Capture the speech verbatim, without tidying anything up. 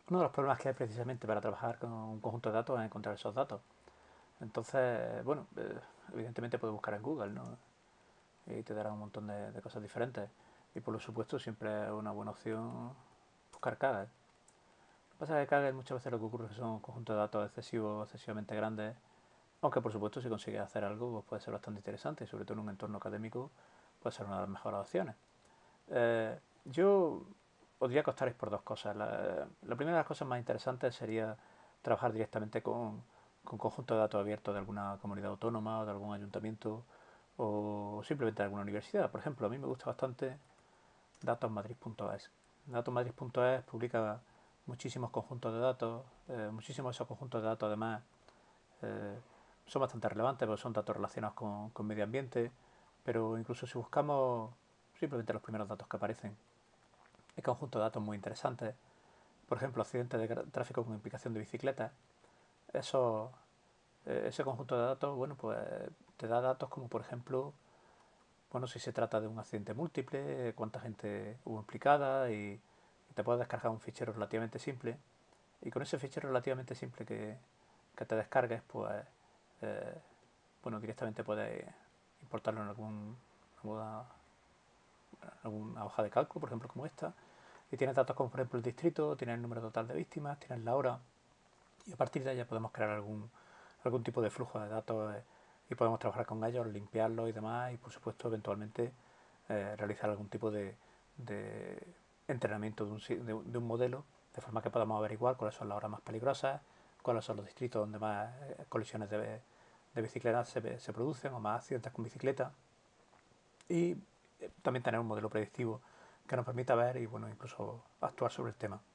uno de los problemas que hay precisamente para trabajar con un conjunto de datos es encontrar esos datos. Entonces, bueno, eh, evidentemente puedes buscar en Google, ¿no? Y te dará un montón de, de cosas diferentes. Y por lo supuesto siempre es una buena opción buscar Kaggle. Lo que pasa es que Kaggle muchas veces lo que ocurre es que son conjuntos de datos excesivos, excesivamente grandes, aunque por supuesto si consigues hacer algo pues puede ser bastante interesante, y sobre todo en un entorno académico puede ser una de las mejores opciones. Eh, yo os diría que optaréis por dos cosas. La, la primera de las cosas más interesantes sería trabajar directamente con, con conjuntos de datos abiertos de alguna comunidad autónoma o de algún ayuntamiento o simplemente de alguna universidad. Por ejemplo, a mí me gusta bastante datosmadrid punto es. datosmadrid punto es publica muchísimos conjuntos de datos, eh, muchísimos de esos conjuntos de datos además eh, son bastante relevantes porque son datos relacionados con, con medio ambiente, pero incluso si buscamos simplemente los primeros datos que aparecen, hay conjuntos de datos muy interesantes. Por ejemplo, accidentes de tráfico con implicación de bicicletas. Eso, eh, ese conjunto de datos, bueno, pues te da datos como, por ejemplo, bueno, si se trata de un accidente múltiple, cuánta gente hubo implicada y, y te puedes descargar un fichero relativamente simple. Y con ese fichero relativamente simple que, que te descargues, pues, eh, bueno, directamente puedes importarlo en algún, alguna, alguna hoja de cálculo, por ejemplo, como esta. Y tienes datos como, por ejemplo, el distrito, tienes el número total de víctimas, tienes la hora. Y a partir de ahí ya podemos crear algún, algún tipo de flujo de datos eh, y podemos trabajar con ellos, limpiarlos y demás. Y, por supuesto, eventualmente eh, realizar algún tipo de, de entrenamiento de un, de, de un modelo, de forma que podamos averiguar cuáles son las horas más peligrosas, cuáles son los distritos donde más eh, colisiones de, de bicicletas se, se, producen o más accidentes con bicicleta. Y eh, también tener un modelo predictivo que nos permita ver y bueno, incluso actuar sobre el tema.